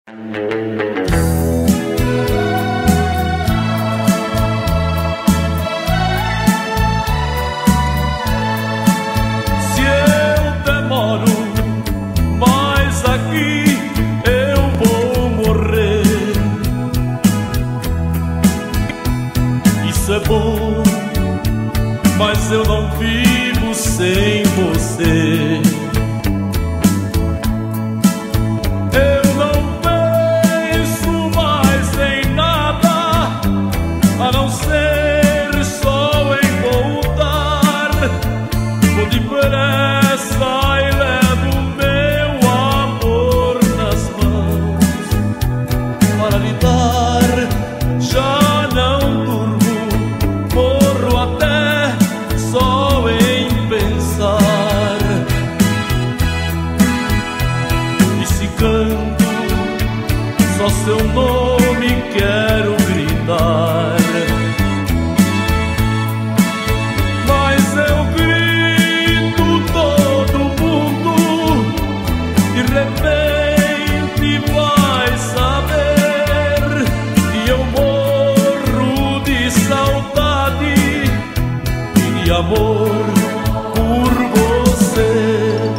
Mas eu não vivo sem você. Eu não penso mais em nada, a não ser só em voltar. Vou depressa e levo meu amor nas mãos para lhe dar. Já não durmo, morro até só em pensar. E se canto só seu nome quero gritar. Mas eu grito todo mundo, de repente vai saber que eu morro de saudade e de amor por você.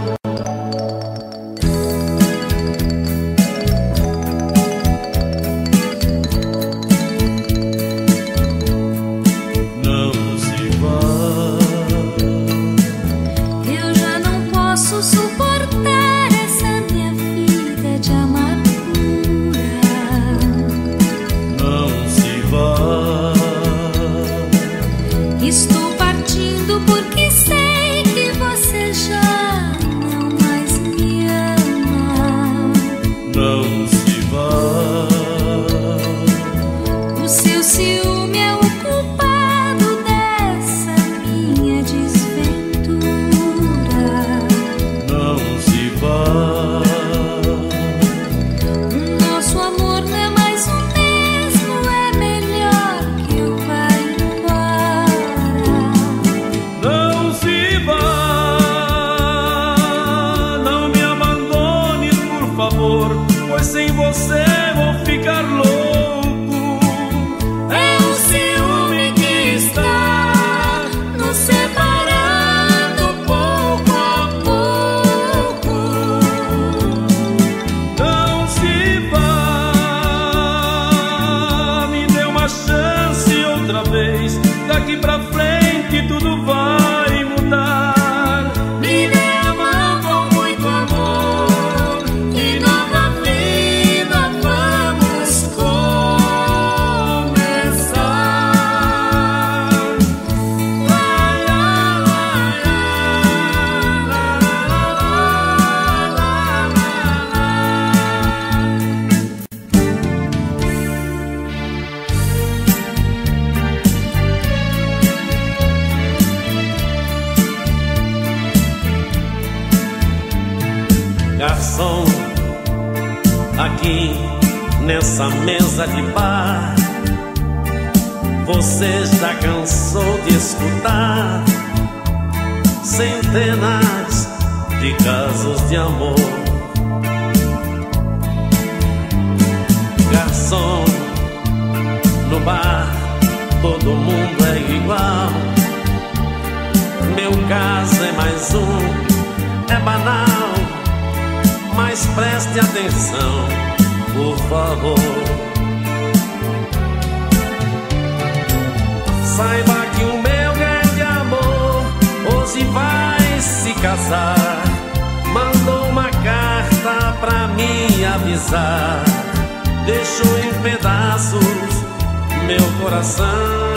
Não se vá. Eu já não posso suportar essa minha vida de amargura. Não se vá. Estou partindo porque sei que você já não mais me ama. Não se vá. O seu ciúme é o culpado dessa minha desventura. Não se vá. O nosso amor não é mais o mesmo, é melhor que eu vá embora. Não se vá. Não me abandones, por favor, pois sem você vou ficar louco. É o ciúme que está nos separando pouco a pouco. Não se vá. Me dê uma chance outra vez. Daqui pra frente tudo vai mudar. Me dê a mão com muito amor e nova vida vamos começar. Lai, lai, lai, Garçom, aqui nessa mesa de bar, você já cansou de escutar centenas de casos de amor. Garçom, no bar todo mundo é igual. Meu caso é mais um, é banal. Mas preste atenção, por favor. Saiba que o meu grande amor hoje vai se casar. Mandou uma carta pra me avisar. Deixou em pedaços meu coração.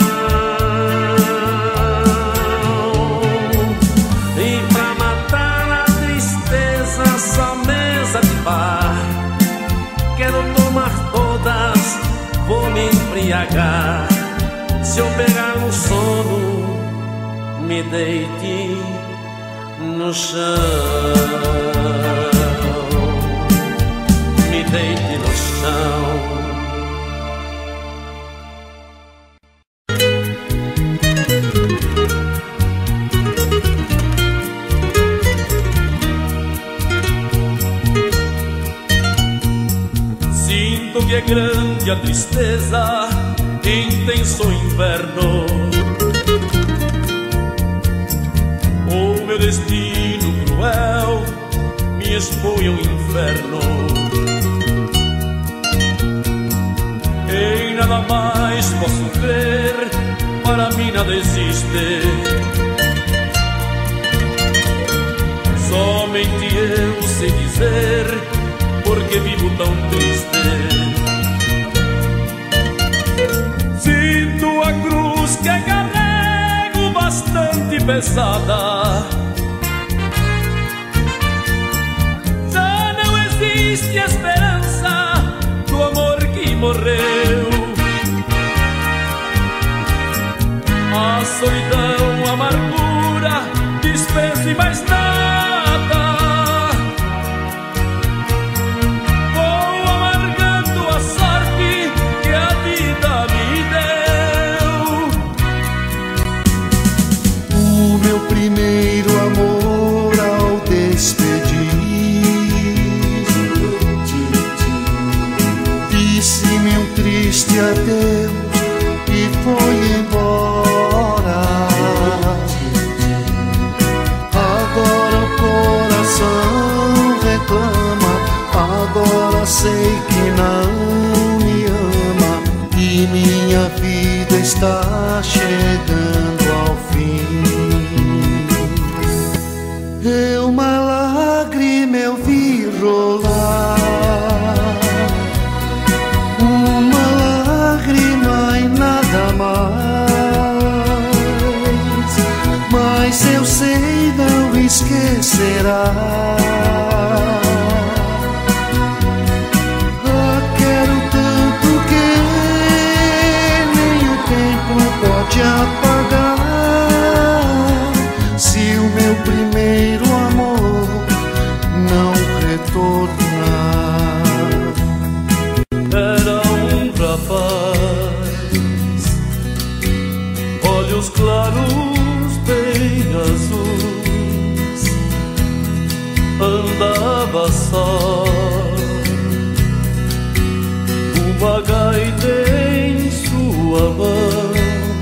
E pra matar a tristeza, só mesa de bar. Quero tomar todas, vou me embriagar. Se eu pegar um sono, me deite no chão. Me deite no chão. Sinto que é grande a tristeza, intenso inverno. O meu destino cruel me expõe ao inferno. Em nada mais posso crer, para mim nada existe. Somente eu sei dizer porque vivo tão triste. Sinto a cruz que carrego bastante pesada. Já não existe esperança do amor que morreu. A solidão, a amargura, desprezo e mais nada. Primeiro amor ao despedir, disse-me um triste adeus e foi embora. Agora o coração reclama, agora sei que não me ama e minha vida está chegando ao fim. Uma lágrima eu vi rolar, uma lágrima e nada mais, mas eu sei não esquecerá. Quero tanto que nem o tempo pode apagar. Se o meu primeiro amor não retornar. Era um rapaz, olhos claros bem azuis, andava só, uma gaita em sua mão.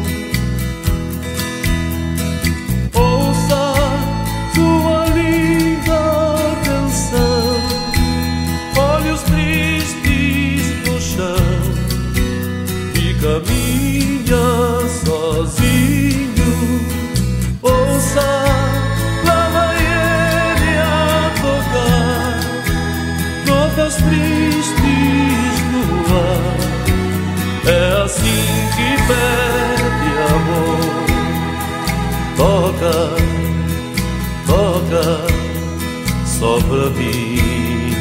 Caminha sozinho, ouça, lá vai ele a tocar notas tristes no ar. É assim que pede amor. Toca, toca, só pra mim.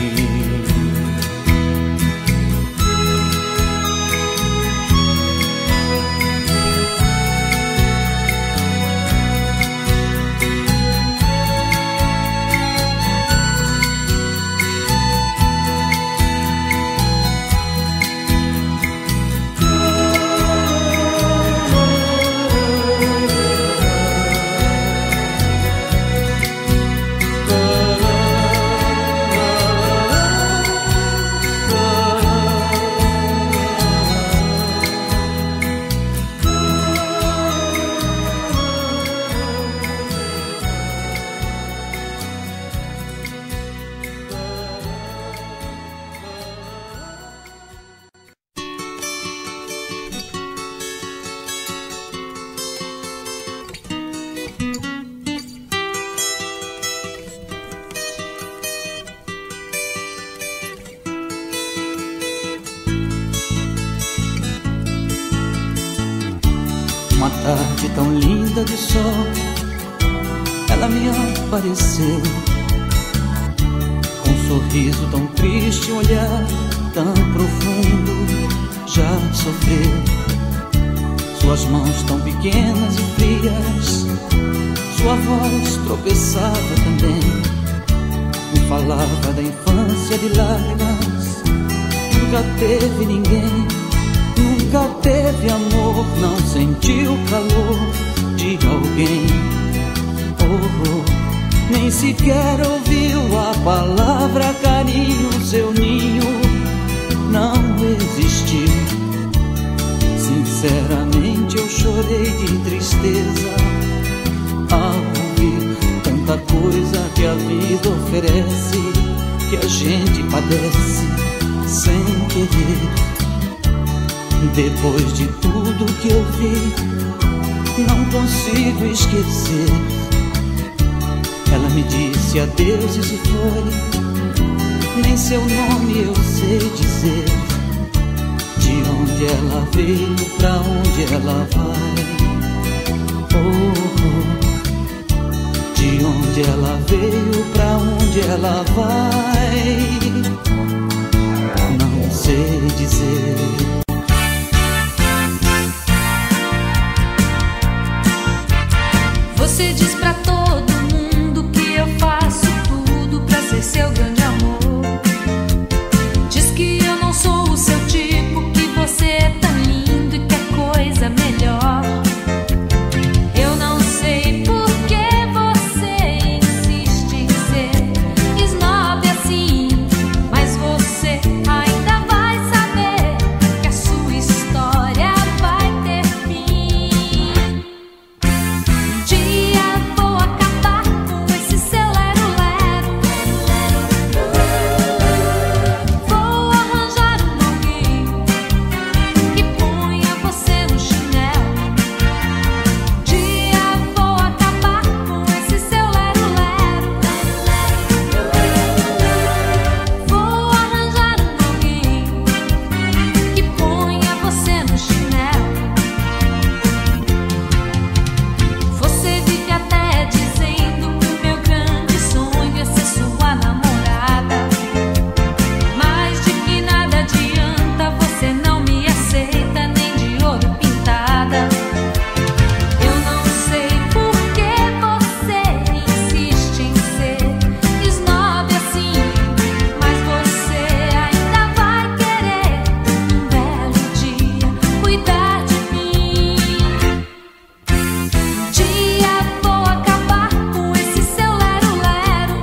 Uma tarde tão linda de sol, ela me apareceu, com um sorriso tão triste, um olhar tão profundo. Já sofreu, suas mãos tão pequenas e frias, sua voz tropeçava também, me falava da infância de lágrimas. Nunca teve ninguém, nunca teve amor, não sentiu o calor de alguém. Nem sequer ouviu a palavra carinho, seu ninho não chorei de tristeza ao ouvir tanta coisa que a vida oferece, que a gente padece sem querer. Depois de tudo que eu vi, não consigo esquecer. Ela me disse adeus e se foi, nem seu nome eu sei dizer. De onde ela veio, pra onde ela vai, oh. De onde ela veio, pra onde ela vai, não sei dizer. Você diz pra todo mundo que eu faço tudo pra ser seu grande amor. Diz que eu não sou o seu tipo, que você é tão lindo e quer coisa melhor. Eu não sei por que você insiste em ser snob assim, mas você ainda vai saber que a sua história vai ter fim. Um dia vou acabar com esse seu lero-lero. Vou arranjar um alguém que ponha você no chinelo. Um dia vou acabar com esse seu lero-lero. Vou arranjar um alguém que ponha você no chinelo. Você vive até dizendo que o meu grande sonho é ser sua namorada, mas de que nada adianta, você não me aceita nem de ouro pintada. Eu não sei por que você insiste em ser snob assim, mas você ainda vai querer um belo dia cuidar de mim. Um dia vou acabar com esse seu lero-lero.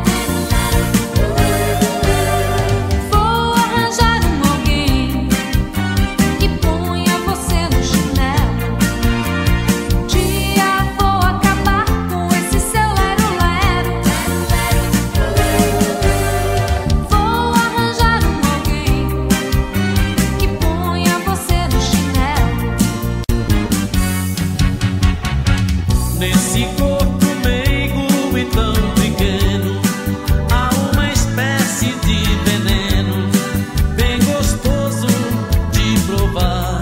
Vou arranjar um alguém que ponha você no chinelo. Um dia vou acabar com esse seu lero-lero. Vou arranjar um alguém que ponha você no chinelo. Nesse corpo meigo e tão pequeno, há uma espécie de veneno bem gostoso de provar.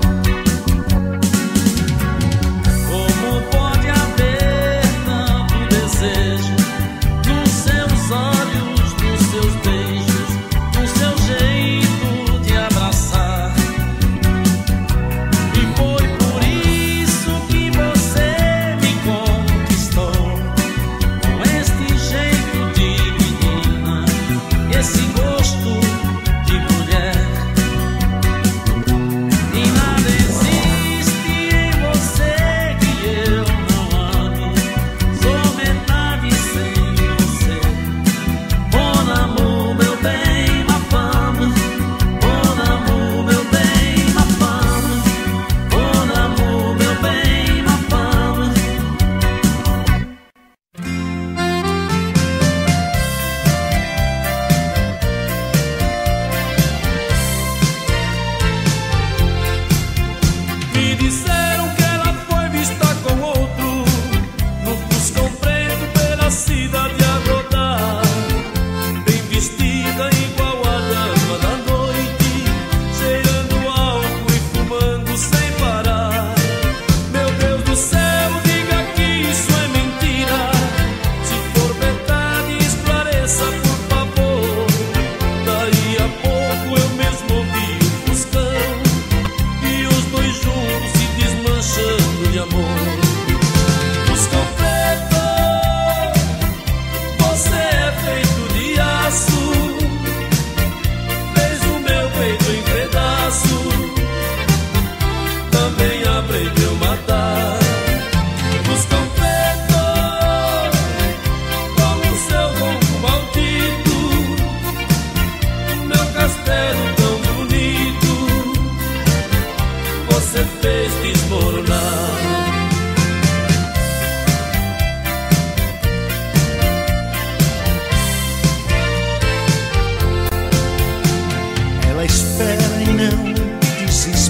Como pode haver tanto desejo nos seus olhos, nos seus beijos, no seu jeito de abraçar? E foi por isso que você me contou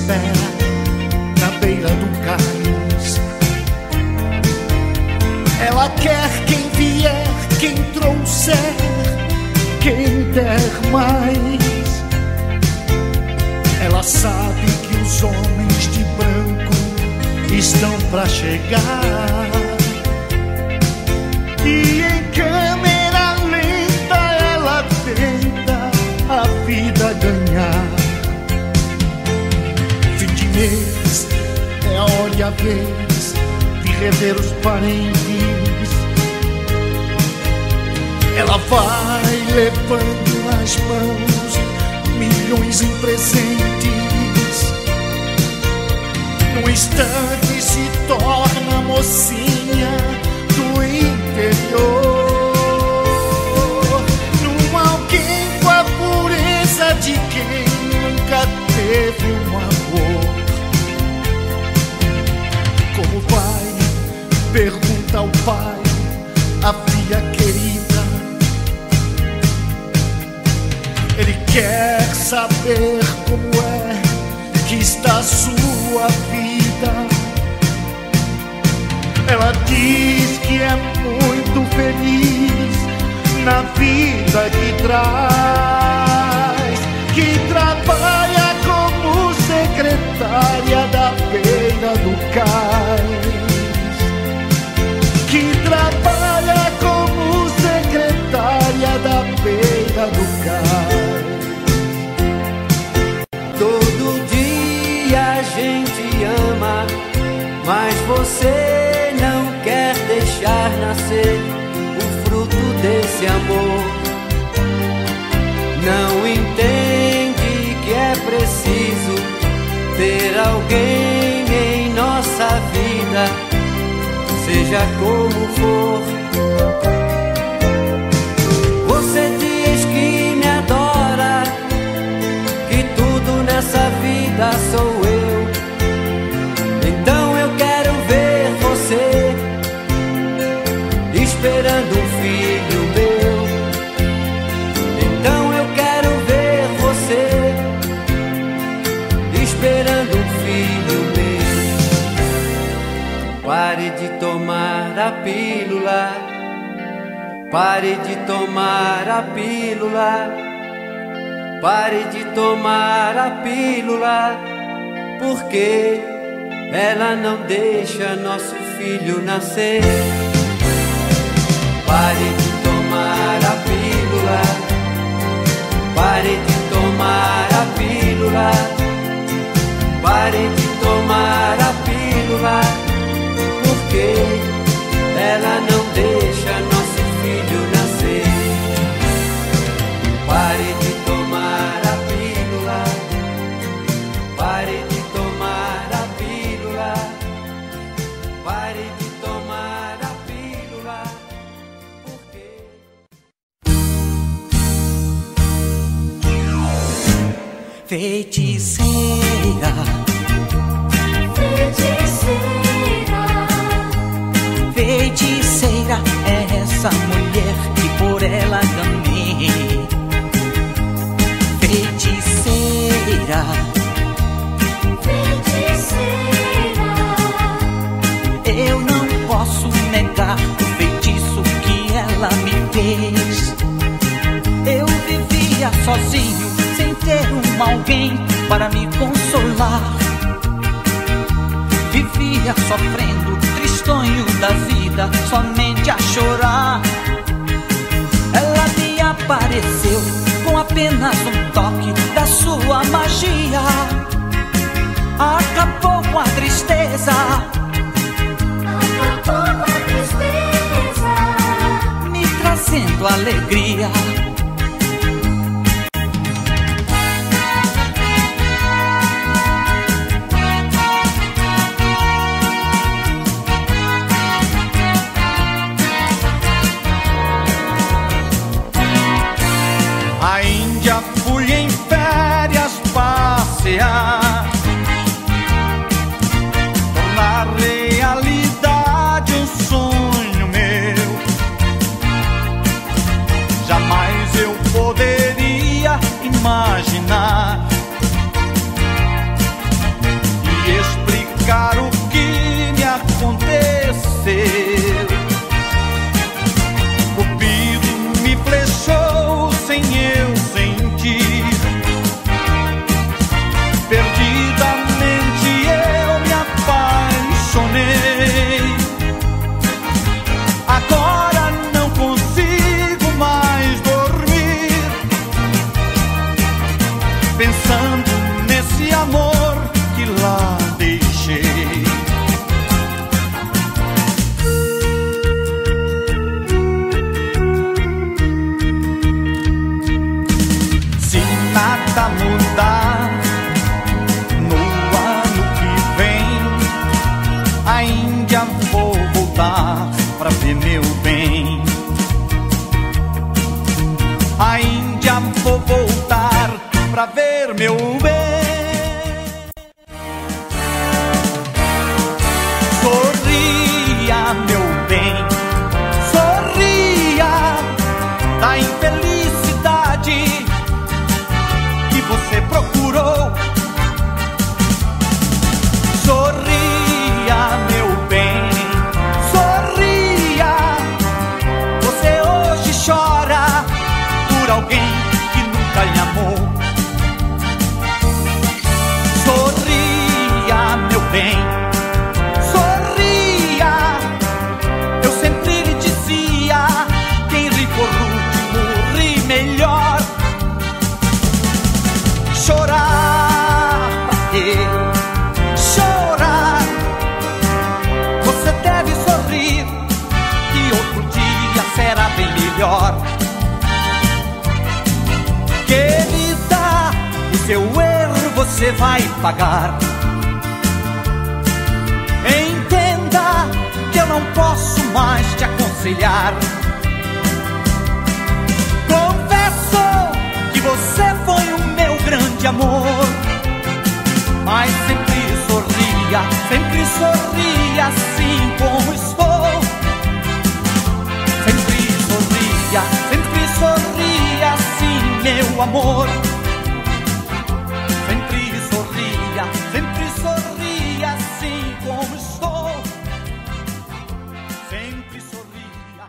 espera na beira do cais. Ela quer quem vier, quem trouxer, quem der mais. Ela sabe que os homens de branco estão pra chegar. E em câmera lenta ela tenta a vida ganhar. Fim de mês é a hora e a vez de rever os parentes. Ela vai levando nas mãos milhões em presentes. Num instante se torna mocinha do interior, num alguém com a pureza de quem nunca teve um amor. Como vai? Pergunta ao pai, a filha querida. Ele quer saber como é que está a sua vida. Ela diz que é muito feliz na vida que traz, que trabalha como secretária da beira do cais, que trabalha como secretária da beira do cais. Todo dia a gente ama, mas você não quer deixar nascer o fruto desse amor. Não entende que é preciso ter alguém em nossa vida, seja como for. Você diz que me adora, que tudo nessa vida sou eu. Então eu quero ver você esperando um filho meu. Então eu quero ver você esperando um filho meu. Pare de tomar a pílula, pare de tomar a pílula, pare de tomar a pílula, porque ela não deixa nosso filho nascer. Pare de tomar a pílula, pare de tomar a pílula, pare de tomar a pílula, porque ela não deixa nosso filho nascer. Pare de tomar a pílula, pare de tomar a pílula, pare de tomar a pílula, porque... Feiticeira, feiticeira, feiticeira é essa mulher que por ela ganhei. Feiticeira, feiticeira, eu não posso negar o feitiço que ela me fez. Eu vivia sozinho, sem ter alguém para me consolar. Vivia sofrendo, tristonho da vida, somente a chorar. Ela me apareceu com apenas um toque da sua magia. Acabou com a tristeza, acabou com a tristeza, me trazendo alegria. A Índia fui em férias passear, tornar realidade um sonho meu. Jamais eu poderia imaginar nesse amor que lá deixei. Se nada mudar no ano que vem, ainda vou voltar pra ver meu bem. Ainda vou voltar pra ver meu bem. Sorria, meu bem, sorria da infelicidade que você procurou. Sorria, meu bem, sorria. Você hoje chora por alguém que nunca lhe amou. Sorria, meu bem, sorria. Eu sempre lhe dizia, quem ri por último ri melhor. Chorar pra quê? Chorar. Você deve sorrir, que outro dia será bem melhor. Querida, o seu erro você vai pagar. Entenda que eu não posso mais te aconselhar. Confesso que você foi o meu grande amor, mas sempre sorria assim como estou. Sempre sorria assim, meu amor. Sempre sorria assim como estou. Sempre sorria,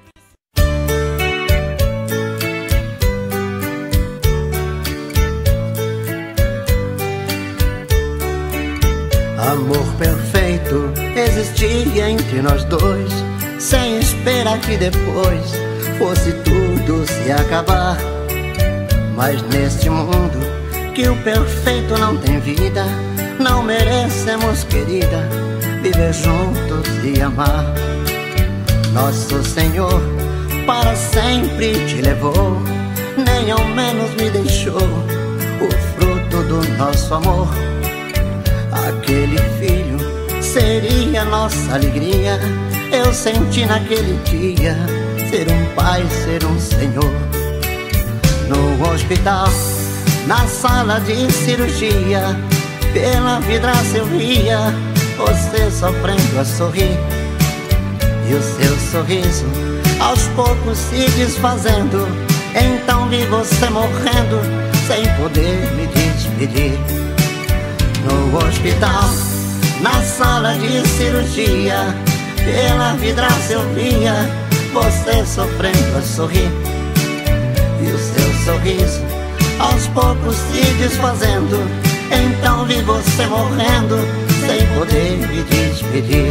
Amor perfeito existia entre nós dois, sem esperar que depois fosse tudo se acabar. Mas neste mundo que o perfeito não tem vida, não merecemos, querida, viver juntos e amar. Nosso Senhor para sempre te levou, nem ao menos me deixou o fruto do nosso amor. Aquele filho seria nossa alegria. Eu senti naquele dia ser um pai, ser um senhor. No hospital, na sala de cirurgia, pela vidraça eu via você sofrendo a sorrir, e o seu sorriso aos poucos se desfazendo. Então vi você morrendo sem poder me despedir. No hospital, na sala de cirurgia, pela vidraça eu via você sofrendo a sorrir, e o seu sorriso aos poucos se desfazendo. Então vi você morrendo sem poder me despedir.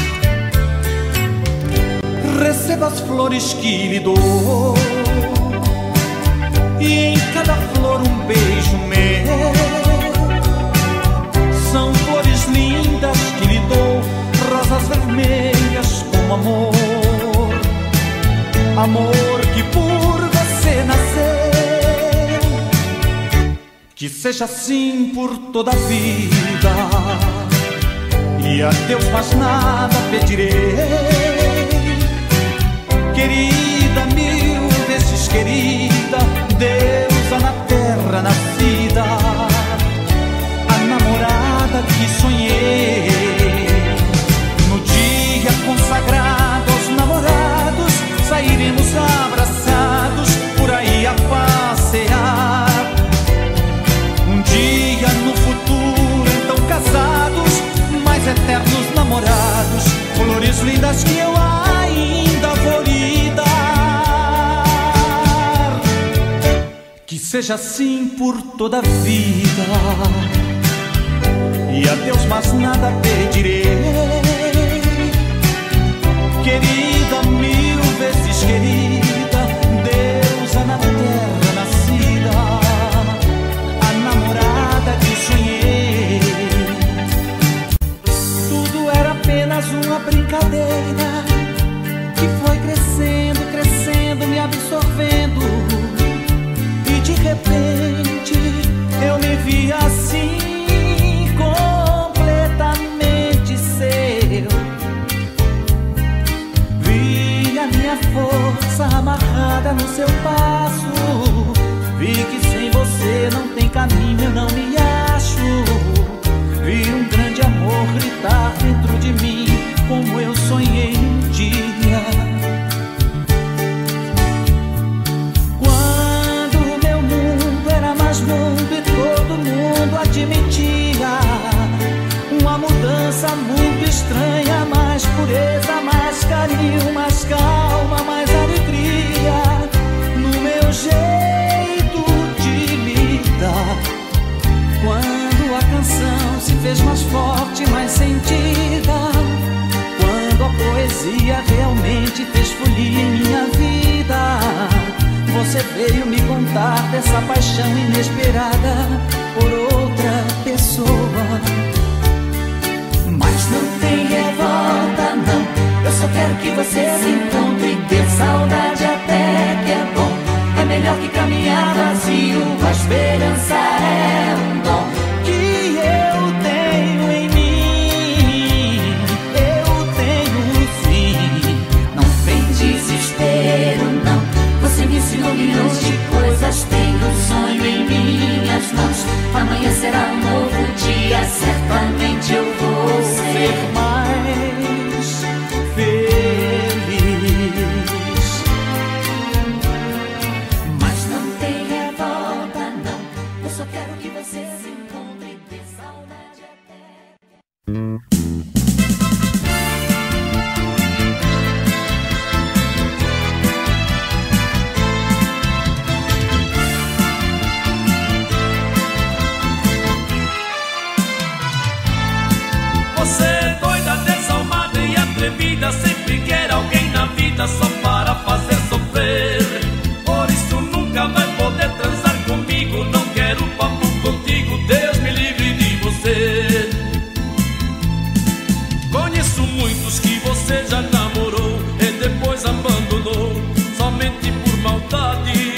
Receba as flores que lhe dou, e em cada flor um beijo meu. São flores lindas que lhe dou, rosas vermelhas como amor. Amor que por você nasceu, que seja assim por toda a vida. E a Deus mais nada pedirei. Querida, mil vezes querida, deusa na terra nascida, a namorada que sonhei. No dia consagrado aos namorados, sairemos abraçados por aí a passear. Um dia no futuro, então casados, mais eternos namorados, flores lindas que eu ainda vou lhe dar. Que seja assim por toda a vida, e a Deus mais nada pedirei. Querida, mil vezes querida, deusa na terra nascida, a namorada que seu passo. Vi que sem você não tem caminho, eu não me acho. Vi um grande amor gritar dentro de mim, como eu sonhei um dia. Quando meu mundo era mais mundo e todo mundo admitia uma mudança muito estranha, mais pureza, mais carinho, mais calma, mais alegria no meu jeito de lidar. Quando a canção se fez mais forte, mais sentida, quando a poesia realmente fez folia em minha vida, você veio me contar dessa paixão inesperada por outra pessoa. Mas não tem revolta, não. Eu só quero que você se encontre e ter saudade até que é bom. É melhor que caminhar vazio, a esperança é um dom que eu tenho em mim, eu tenho sim. Não vem desespero, não. Você me ensinou milhões de coisas, tenho um sonho em minhas mãos. Amanhã será um novo dia, certamente eu vou ser mais feliz. Mas não tem revolta, não. Eu só quero que você se encontre e dê saudade até. Sempre quer alguém na vida só para fazer sofrer. Por isso nunca vai poder transar comigo. Não quero papo contigo, Deus me livre de você. Conheço muitos que você já namorou e depois abandonou, somente por maldade.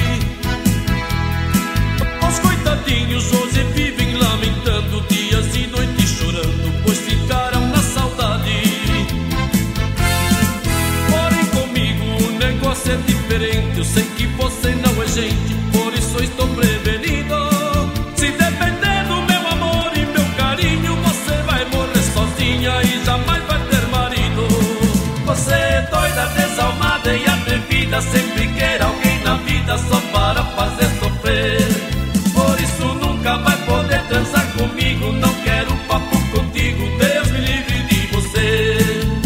Os coitadinhos hoje vivem lamentando, dias e noites chorando, pois ficaram na saudade. É diferente, eu sei que você não é gente, por isso estou prevenido. Se depender do meu amor e meu carinho, você vai morrer sozinha e jamais vai ter marido. Você é doida, desalmada e atrevida, sempre quer alguém na vida só para fazer sofrer. Por isso nunca vai poder transar comigo, não quero papo contigo, Deus me livre de você.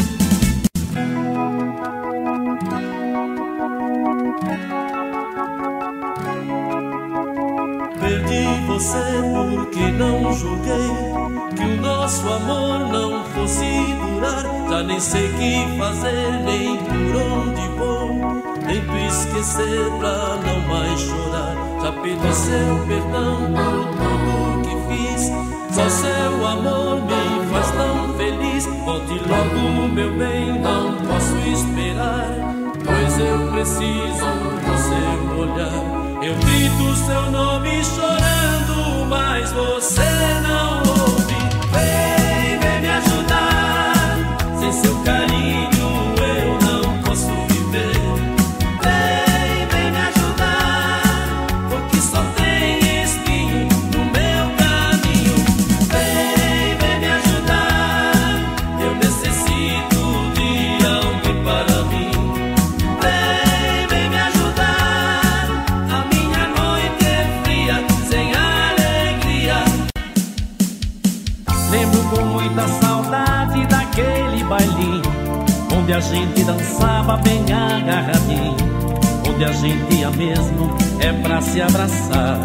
Perdi você porque não julguei que o nosso amor não fosse durar. Já nem sei que fazer, nem por onde vou. Tento esquecer pra não mais chorar. Já pedi seu perdão por tudo que fiz. Só seu amor me faz tão feliz. Volte logo, meu bem, não posso esperar, pois eu preciso do seu olhar. Eu grito seu nome chorando, mas você não ouve. Vem, vem me ajudar, sem seu carinho eu não posso viver. Vem, vem me ajudar, porque só tem espinho no meu caminho. Vem, vem me ajudar, eu necessito de alguém para mim. Vem, vem me ajudar, a minha noite é fria, sem alegria. Lembro com muita saudade daquele bailinho, onde a gente dançava bem agarradinho, onde a gente ia mesmo é pra se abraçar.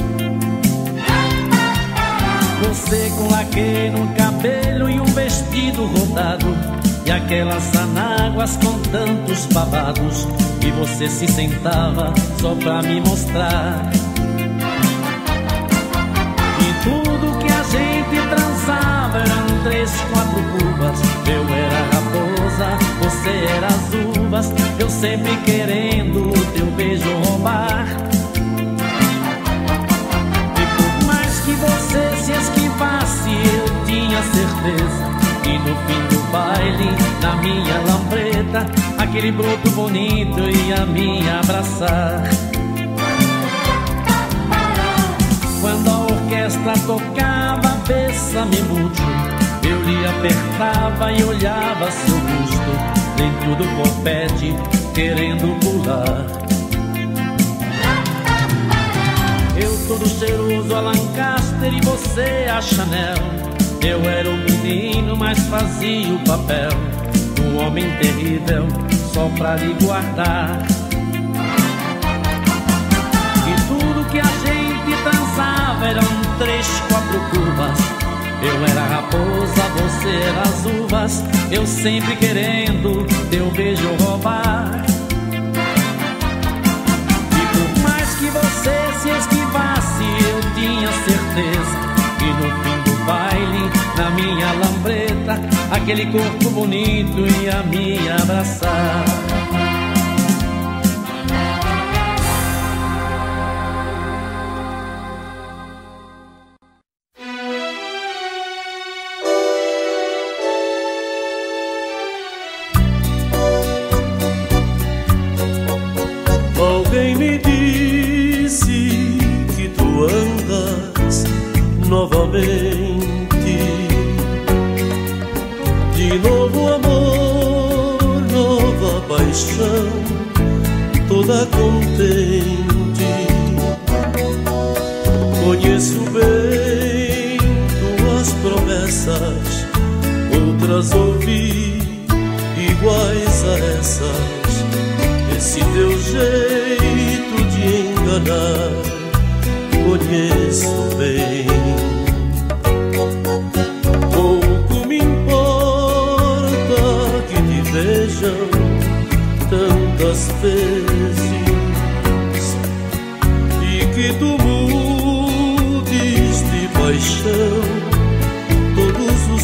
Você com laque no cabelo e um vestido rodado, e aquelas anáguas com tantos babados, e você se sentava só pra me mostrar. E tudo que a gente transava eram 3, 4 cubas. Eu era raposa, você era as uvas, eu sempre querendo o teu beijo roubar. E por mais que você se esquivasse, eu tinha certeza que no fim do baile, na minha lambreta, aquele broto bonito ia me abraçar. Quando a orquestra tocava Bésame Mucho, eu lhe apertava e olhava seu busto dentro do confete, querendo pular. Eu todo cheiroso a Lancaster e você a Chanel. Eu era um menino, mas fazia o papel do homem terrível só pra lhe guardar. E tudo que a gente dançava eram 3, 4 curvas. Eu era a raposa, você era as uvas, eu sempre querendo teu beijo roubar. E por mais que você se esquivasse, eu tinha certeza que no fim do baile, na minha lambreta, aquele corpo bonito ia me abraçar. Alguém me disse que tu andas novamente, de novo amor, nova paixão, toda contente. Conheço bem tuas promessas, outras ouvi iguais a essas. Esse teu jeito de enganar, conheço bem. Pouco me importa que te vejam tantas vezes e que tu mudes de paixão todos os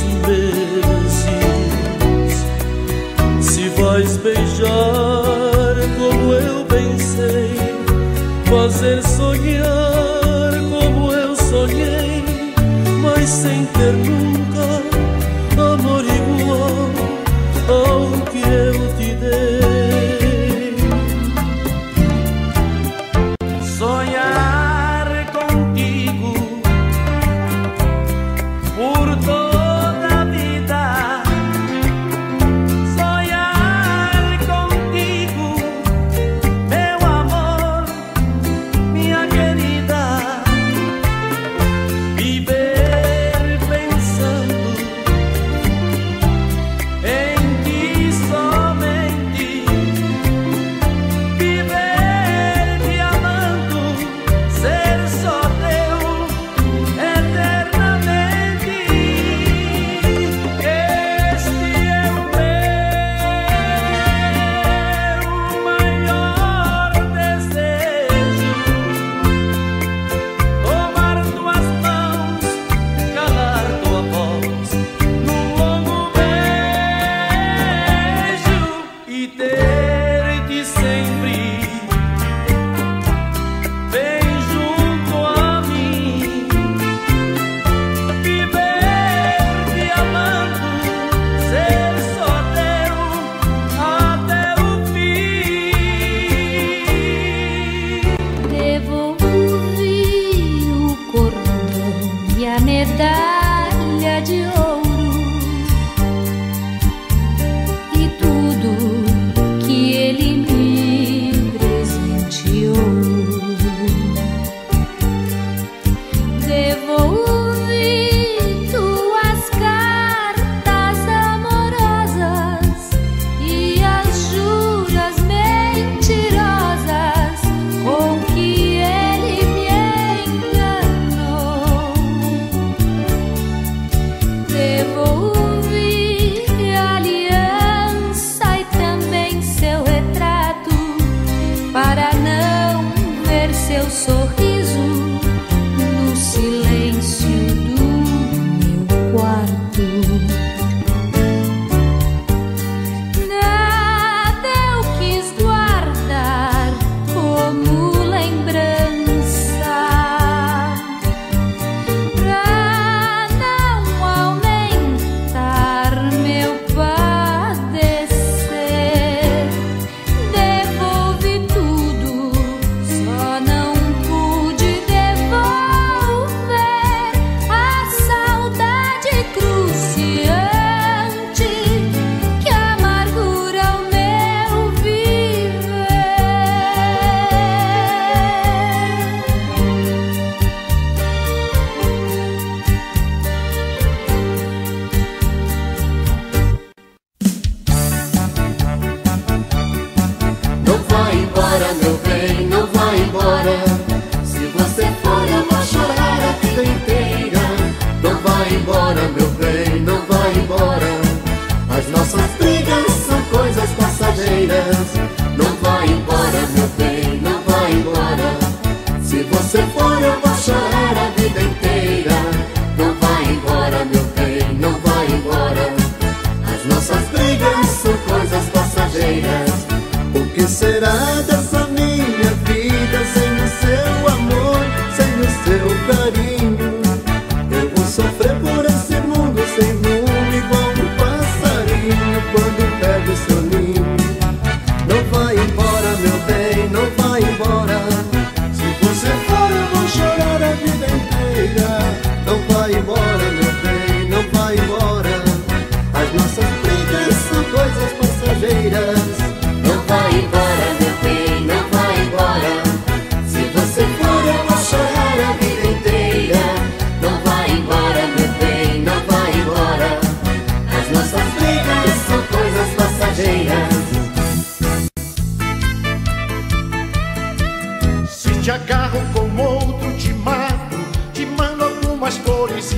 meses. Se vais beijar como eu bem sei, fazer sonhar como eu sonhei, mas sem ter nunca amor igual ao que eu te dei. Sonhar contigo por toda a vida, sonhar contigo, meu amor, minha querida, viver pensando em ti somente, viver te amando, ser só teu eternamente. Este é o meu maior desejo, tomar tuas mãos, calar tua voz num longo beijo e ter-te sempre bem junto a mim, viver te amando, ser só teu até o fim. Devolvi o cordão e a medalha de ouro e tudo que ele me presenteou. Devolvi tuas cartas amorosas e as juras mentirosas com que ele me enganou.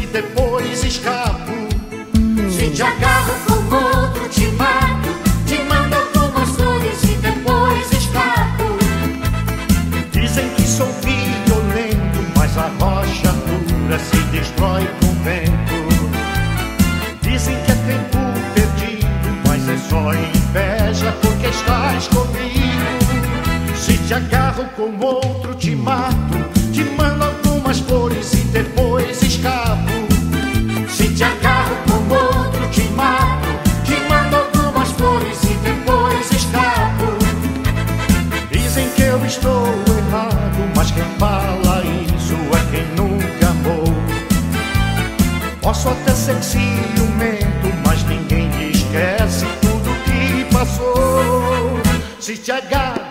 depois escapo. Se te agarro com outro, te mato. Te mando algumas flores e depois escapo. Dizem que sou violento, mas a rocha dura se destrói com vento. Dizem que é tempo perdido, mas é só inveja porque estás comigo. Se te agarro com outro, te mato. Te mando algumas flores e depois escapo. Se te agarro com outro, te mato. Te mando algumas flores e depois escapo. Dizem que eu estou errado, mas quem fala isso é quem nunca amou. Posso até ser ciumento, mas ninguém esquece tudo que passou. Se te agarro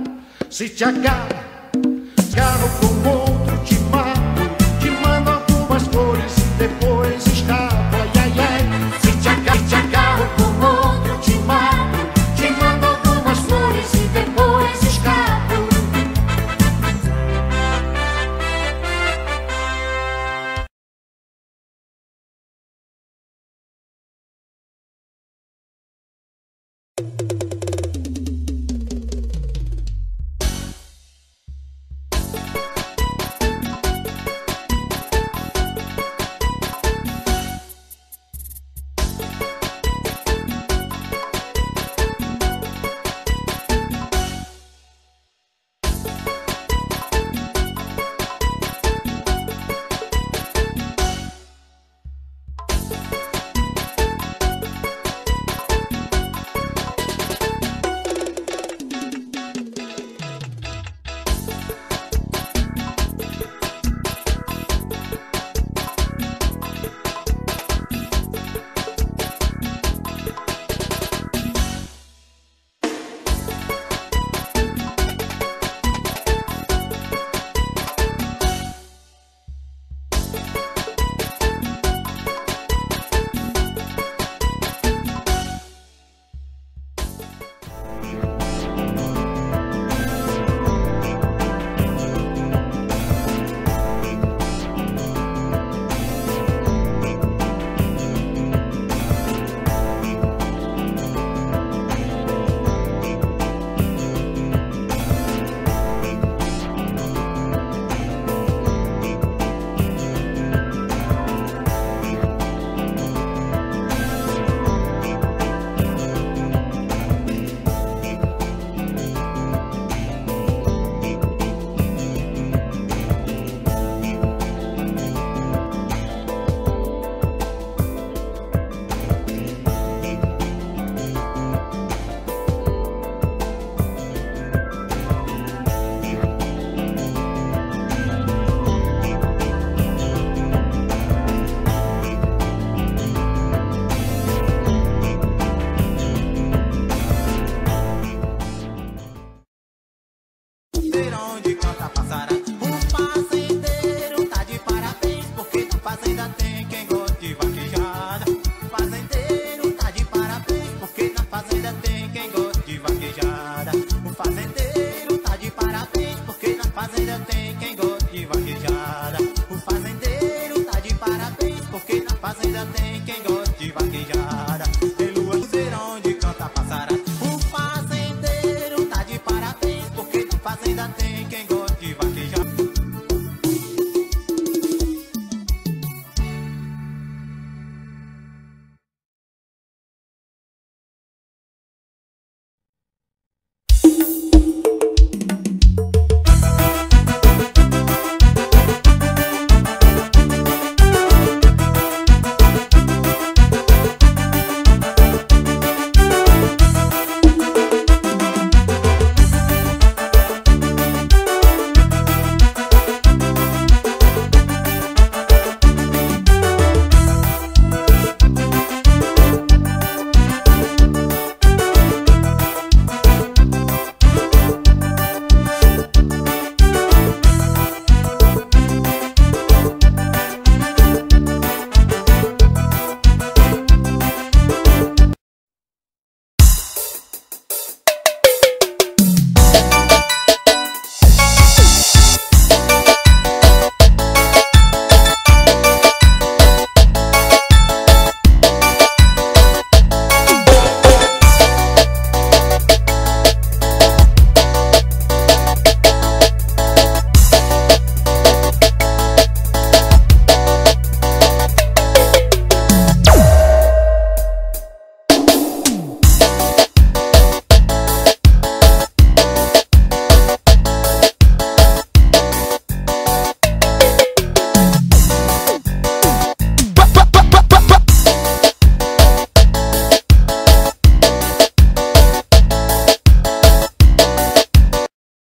com outro, te mato. Te mando algumas flores e depois escapo. Ai, ai, ai. Se te agarro com outro, te mato. Te mando algumas flores e depois escapo.